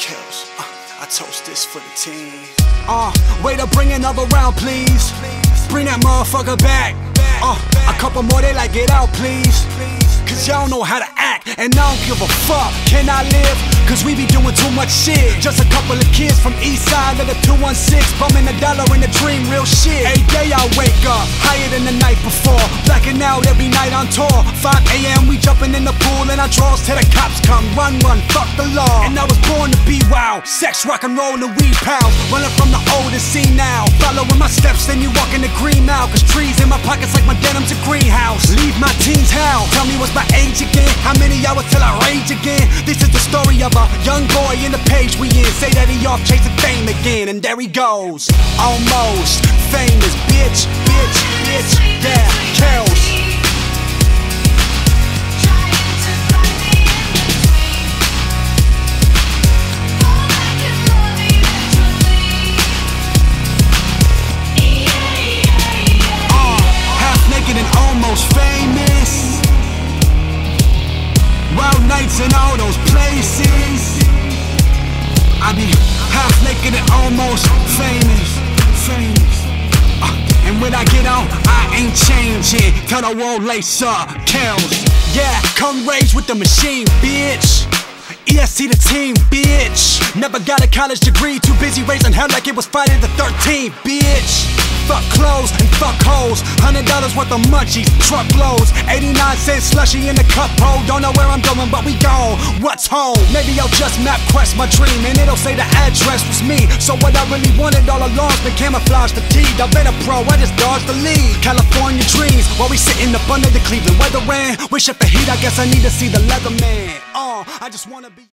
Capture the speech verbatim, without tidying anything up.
Kills. Uh, I toast this for the team. Uh, way to bring another round, please. Bring that motherfucker back. Uh, a couple more, they like, get out, please. Cause y'all know how to act, and I don't give a fuck. Can I live? Cause we be doing too much shit. Just a couple of kids from east side of the two one six, bumming a dollar in the dream, real shit. Every day I wake up, higher than the night before. Blacking out every night on tour. five A M we jumping in the pool, and I draws till the cops come. Run, run, fuck the law. And I was born to be wild. Sex, rock and roll, and weed pals. Running from the old to see now. Following my steps, then you walk in the green now. Cause trees in my pockets like my denim's a greenhouse. Leave my teens how? Tell me what's my age again? How many hours till I rage again? This is the story of a young boy in the page we in. Say that he off chasing fame again, and there he goes. Almost famous, bitch, bitch, bitch, yeah, kills. Uh, half naked and almost famous. Wild nights in all those places. I be half naked and almost famous, famous. Uh, and when I get on, I ain't changing. Tell the world lace up, kills. Yeah, come raise with the machine, bitch. E S C the team, bitch. Never got a college degree, too busy raising hell like it was Friday the thirteenth, bitch. Fuck clothes and fuck hoes. Hundred dollars worth of munchies, truckloads. Eighty-nine cents slushy in the cup hole. Don't know where I'm going, but we gone. What's home? Maybe I'll just map quest my dream, and it'll say the address was me. So what I really wanted all along's been camouflage fatigued. I've been a pro, I just dodged the lead. California dreams, while we sitting up under the Cleveland weather ran. Wishing for heat, I guess I need to see the Leatherman. Uh, I just wanna be